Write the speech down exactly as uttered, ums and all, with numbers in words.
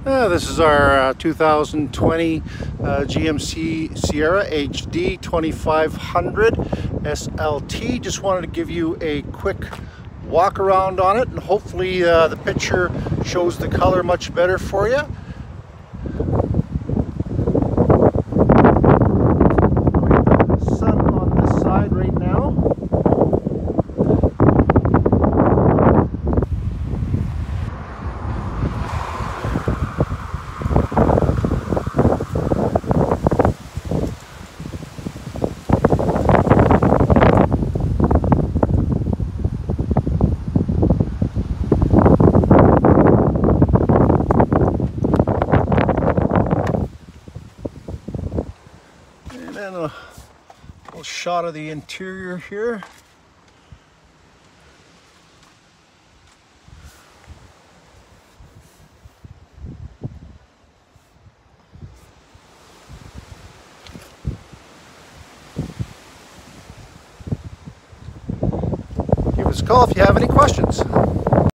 Uh, this is our uh, two thousand twenty uh, G M C Sierra H D twenty-five hundred S L T. Just wanted to give you a quick walk around on it, and hopefully uh, the picture shows the color much better for you. Sun on this side right now. And then a little shot of the interior here. Give us a call if you have any questions.